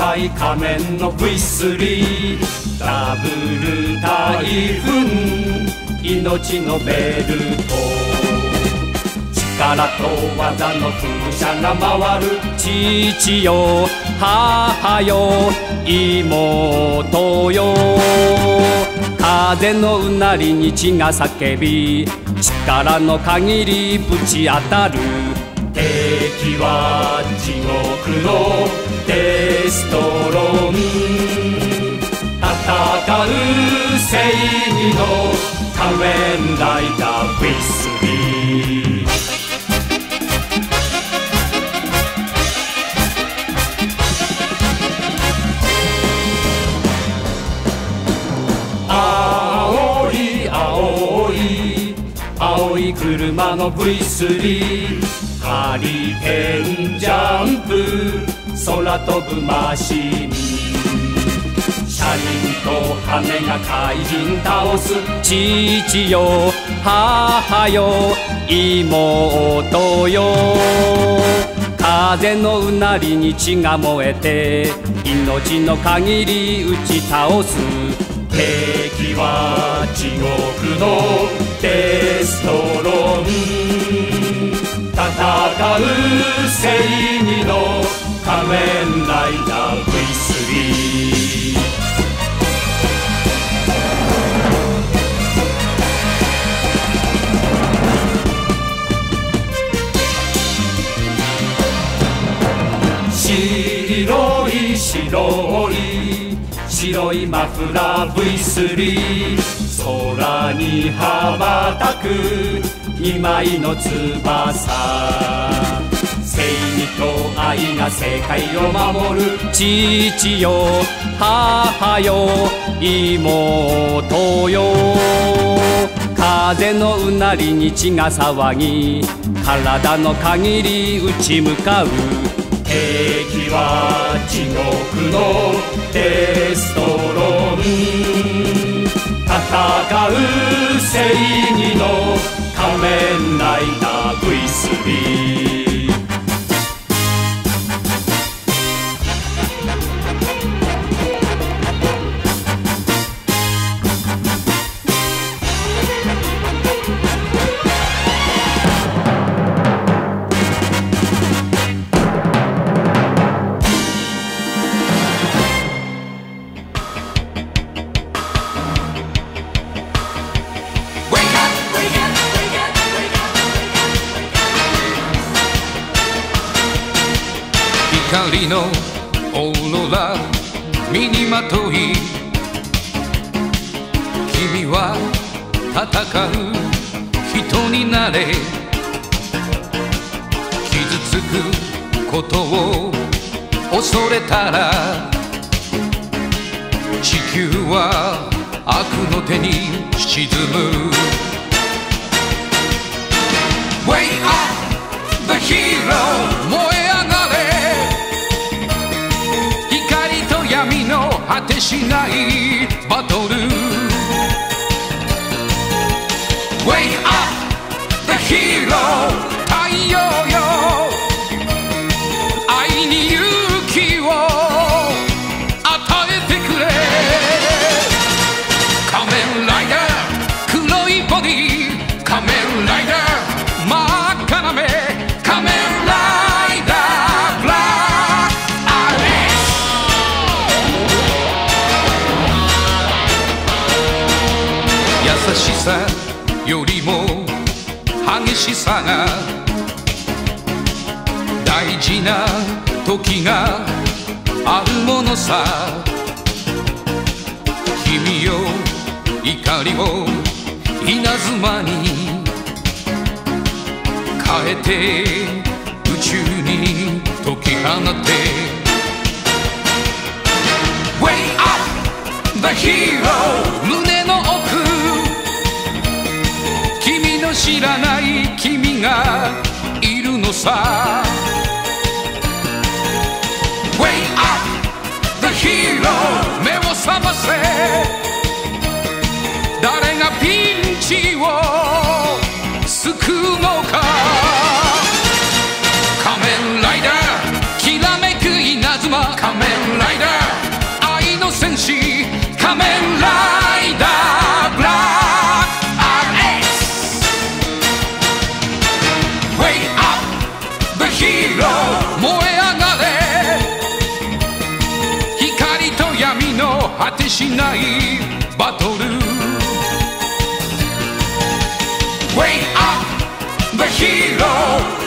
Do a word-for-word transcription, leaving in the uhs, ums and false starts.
大仮面の ブイスリー ダブル大噴命のベルト、力と技の風車が回る。父よ母よ妹よ、風のうなりに血が叫び、力の限りぶち当たる。敵は地獄のデストロン、戦う正義の仮面ライダー ブイスリー。青い青い青い車の ブイスリー、ハリケーンジャンプ空飛ぶマシン、車輪と羽が怪人倒す。父よ母よ妹よ、風のうなりに血が燃えて命の限り打ち倒す。敵は地獄のデストロン、戦う正義の仮面ライダー ブイスリー。白い白い白いマフラー ブイスリー、空に羽ばたく二枚の翼、正義と愛が世界を守る。父よ母よ妹よ、風のうなりに血が騒ぎ、体の限り打ち向かう。敵は地獄のデストロン、戦う正義の仮面ライダー ブイスリー。 光のオーロラ身にまとい、君は戦う人になれ。傷つくことを恐れたら、地球は悪の手に沈む。 Wake up the hero、 燃え上がれ、光と闇の果てしないバトル。 Wake up the hero、 太陽よ愛に勇気を与えてくれ。仮面ライダー黒いボディ、仮面ライダー真っ赤な目、仮面ライダーブラックアレス。優しさよりも激しさが大事な時があるものさ。君よ怒りを稲妻に変えて宇宙に解き放て。 Wake up the hero、 胸の奥君の知らない君がいるのさ。 Wake up the hero、 目を覚ませ、誰がピンチを救うのか。仮面ライダーきらめく稲妻、仮面ライダー果てしないバトル Wake up the hero